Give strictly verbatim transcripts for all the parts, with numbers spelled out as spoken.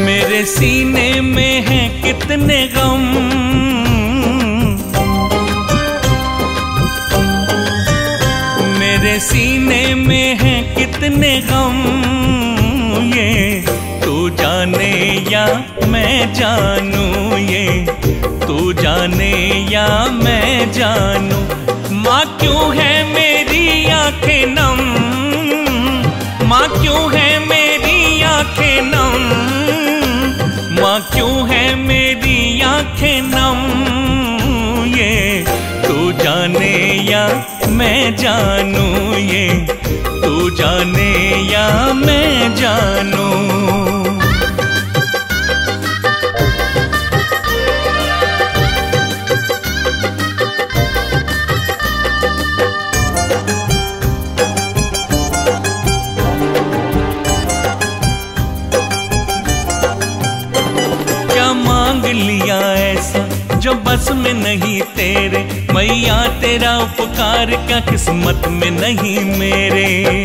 मेरे सीने में है कितने गम, मेरे सीने में है कितने गम, ये तू जाने या मैं जानूं, ये तू जाने या मैं जानूं। माँ क्यों है मेरी आंखें नम, माँ क्यों है मेरी आंखें नम, माँ क्यों है मेरी आंखें नम, ये तू जाने या मैं जानूं, ये तू जाने या मैं जानूं। लिया ऐसा जो बस में नहीं तेरे, मैया तेरा उपकार क्या किस्मत में नहीं मेरे।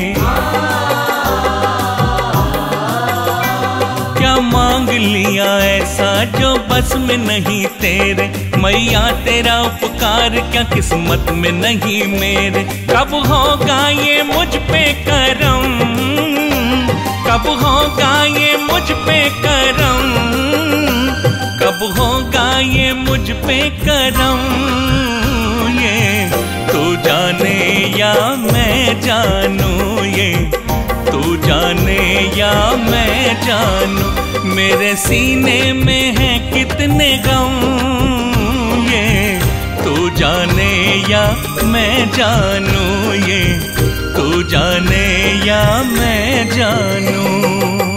क्या मांग लिया ऐसा जो बस में नहीं तेरे, मैया तेरा उपकार क्या किस्मत में नहीं मेरे। कब होगा ये मुझ पे करम, कब होगा ये मुझ पे करम, कब होगा ये मुझ पे करम, ये तू जाने या मैं जानूं, ये तू जाने या मैं जानूं। मेरे सीने में है कितने गम, ये तू जाने या मैं जानूं, ये तू जाने या मैं जानूं।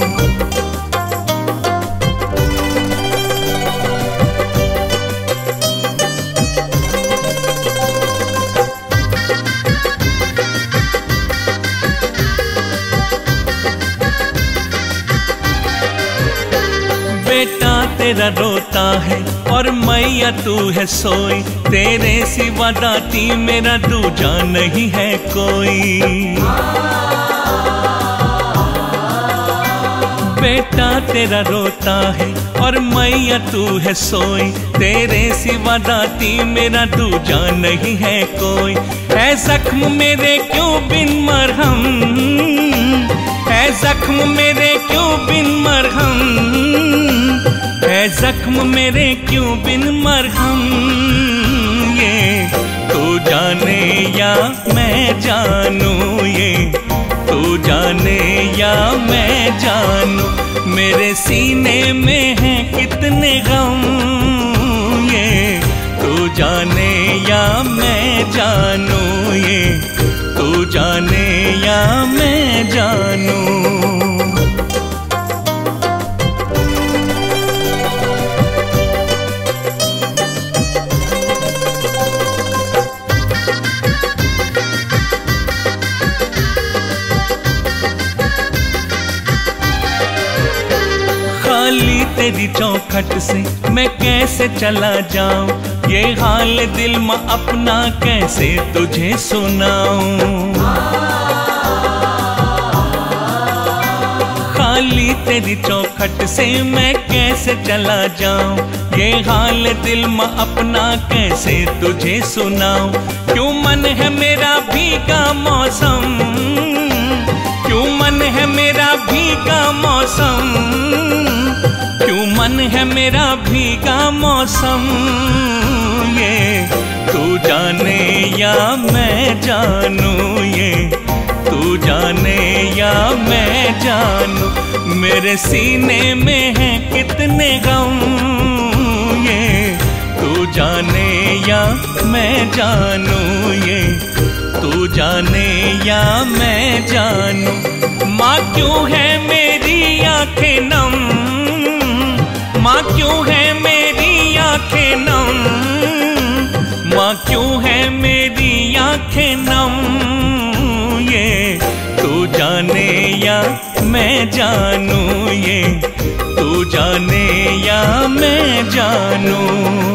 बेटा तेरा रोता है और मैया तू है सोई, तेरे सिवा दाती मेरा दूजा नहीं है कोई। बेटा तेरा रोता है और मैया तू है सोई, तेरे सिवा दाती मेरा दूजा नहीं है कोई। है जख्म मेरे क्यों बिन मरहम, है जख्म मेरे क्यों बिन मरहम, है जख्म मेरे क्यों बिन मरहम, ये तू जाने या मैं जानूं, ये तू जाने या मैं जानूं। मेरे सीने में है कितने गम, ये तू जाने या मैं जानूं, ये तू जाने या मैं जानूं। खाली तेरी चौखट से मैं कैसे चला जाऊं, ये हाल दिल में अपना कैसे तुझे सुनाऊं। खाली तेरी चौखट से मैं कैसे चला जाऊं, ये हाल दिल में अपना कैसे तुझे सुनाऊं। क्यों मन है मेरा भीगा मौसम, क्यों मन है मेरा भीगा मौसम, क्यों मन है मेरा भीगा मौसम, ये तू जाने या मैं जानूं, ये तू जाने या मैं जानूं। मेरे सीने में है कितने गम, ये तू जाने या मैं जानूं, ये तू जाने या मैं जानूं। माँ क्यों है मेरी आंखें नम, माँ क्यों है मेरी आंखें नम, माँ क्यों है मेरी आंखें नम, ये तू जाने या मैं जानूं, ये तू जाने या मैं जानूं।